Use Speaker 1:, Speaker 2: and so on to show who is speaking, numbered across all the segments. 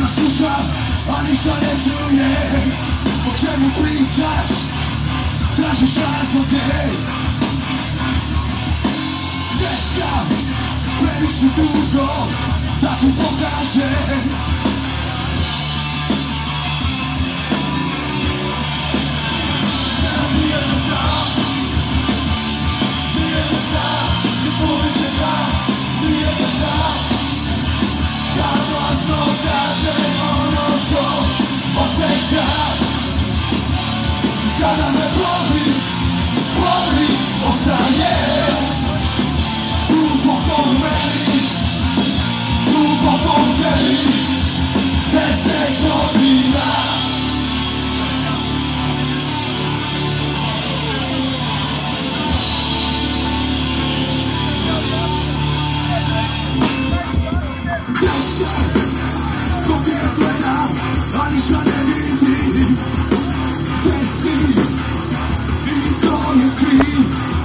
Speaker 1: Słucham, a ništa ne čujem. O čemu pričaš? Tražiš razloge. Čekam previše dugo da ti pokažem. Nije me sam, ne zvoli se sam, nije me sam. Da glasno kažem ono što osjećam. Kada me boli, ostaje duboko u meni, duboko u tebi, 10 godina. A ništa ne vidim. Gde si? I to je kriv.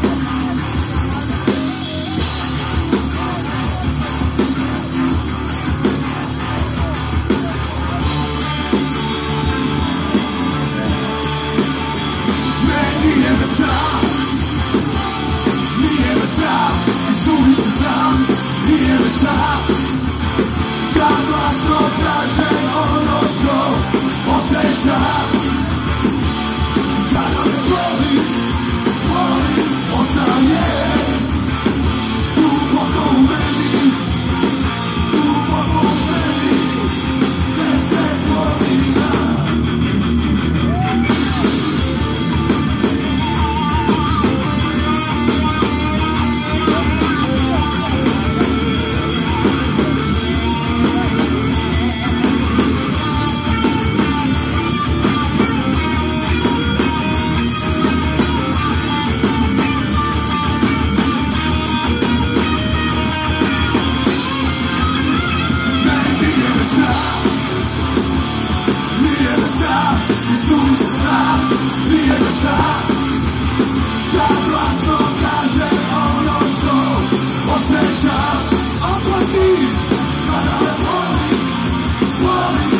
Speaker 1: Nije me sram, nije me sram, i suviše znam, nije me sram. Kad glasno kažem ono što osjećam. Kada me boli, ostaje duboko u meni, duboko u meni, 10 godina. Nije me sam, i suviše znam, nije me sam. Da glasno kažem ono što osjećam. Otplati, kada me boli,